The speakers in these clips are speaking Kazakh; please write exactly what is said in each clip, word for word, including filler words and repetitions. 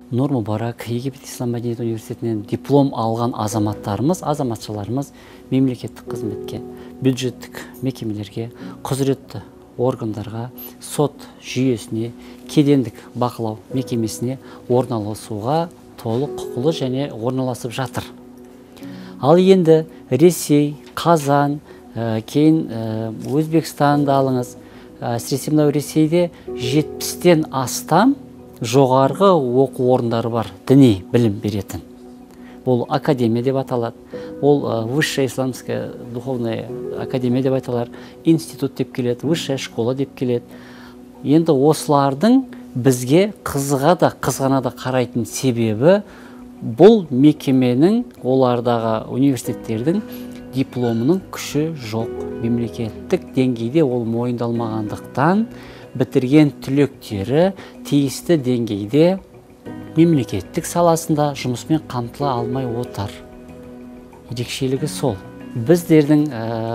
Нур Мубарак Египет Ислам Мәдениет университетінен диплом алған азаматтарымыз, азаматшаларымыз мемлекеттік қызметке, бюджеттік мекемелерге, құзыретті органдарға, сот жүйесіне, кедендік бақылау мекемесіне орналасуға толық құқылы және орналасып жатыр. Ал енді Ресей, Қазан, кейін Өзбекстанды алыңыз. Әсіресе мынау Ресейде жетпістен астам жоғарғы оқу орындары бар, діни білім беретін. Ол академия деп аталады. Ол высшая исламская духовная академия деп аталар, институт деп келеді, высшая школа деп келеді. Енді осылардың бізге қызыға да қызғана да қарайтын себебі бұл мекеменің, олардағы университеттердің дипломының күші жоқ. Мемлекеттік деңгейде ол мойындалмағандықтан бітірген түлектері тиісті деңгейде мемлекеттік саласында жұмыспен қамтыла алмай отыр. Ерекшелігі сол. Біздердің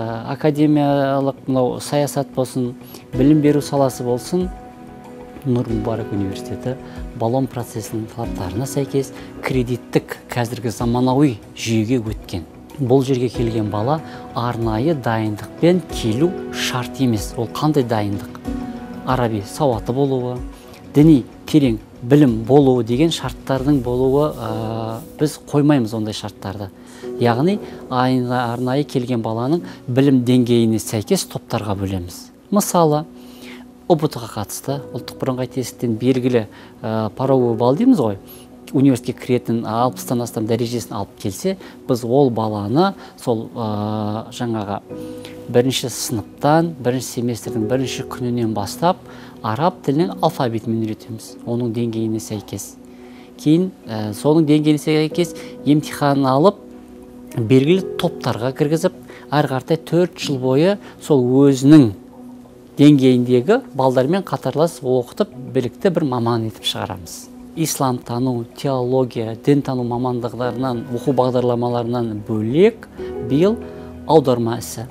академиялық саясат болсын, білім беру саласы болсын, Нур Мубарак университеті баллон процесінің талаптарына сәйкес кредиттік қазіргі заманауи жүйеге өткен. Бұл жерге келген бала арнайы дайындықпен келу шарт емес. Ол қандай дайындық? Араби сауаты болуы, діни терең білім болуы деген шарттардың болуы, біз қоймаймыз ондай шарттарды. Яғни арнайы келген баланың білім деңгейіне сәйкес топтарға бөлеміз. Мысалы, ұбт-ға қатысты ұлттық бірыңғай тесттен белгілі пороговый балл дейміз ғой. Университетке кіретін алпыстан астам дәрежесін алып келсе, біз ол баланы сол жаңаға бірінші сыныптан, бірінші семестрдің бірінші күнінен бастап араб тілінің алфавитімен үйретеміз, оның деңгейіне сәйкес. Кейін соның деңгейіне сәйкес емтихан алып, белгілі топтарға кіргізіп, әрі қаратай төрт жыл бойы сол өзінің деңгейіндегі балдармен қатарлас оқытып, білікті бір маман етіп шығарамыз. Ислам тану, теология, дін тану мамандықтарынан, оқу бағдарламаларынан бөлек биыл аударма ісі,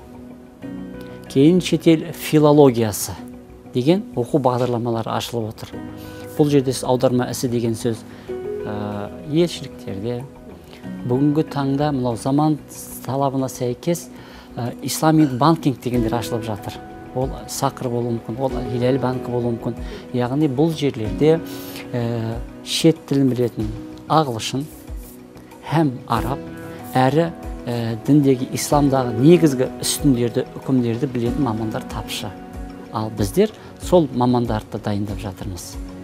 кейін шетел филологиясы деген оқу бағдарламалары ашылып отыр. Бұл жерде аударма ісі деген сөз елшіліктерде бүгінгі таңда мынау заман талабына сәйкес исламик банкинг дегендер ашылып жатыр. Ол Сақыр болуы мүмкін, ол Хилал банкі болуы мүмкін. Яғни бұл жерлерде шет тілін білетін ағылшын һәм араб, әрі діндегі исламдағы негізгі үстіндерді, үкімдерді білетін мамандар тапшы. Ал біздер сол мамандарды дайындап жатырмыз.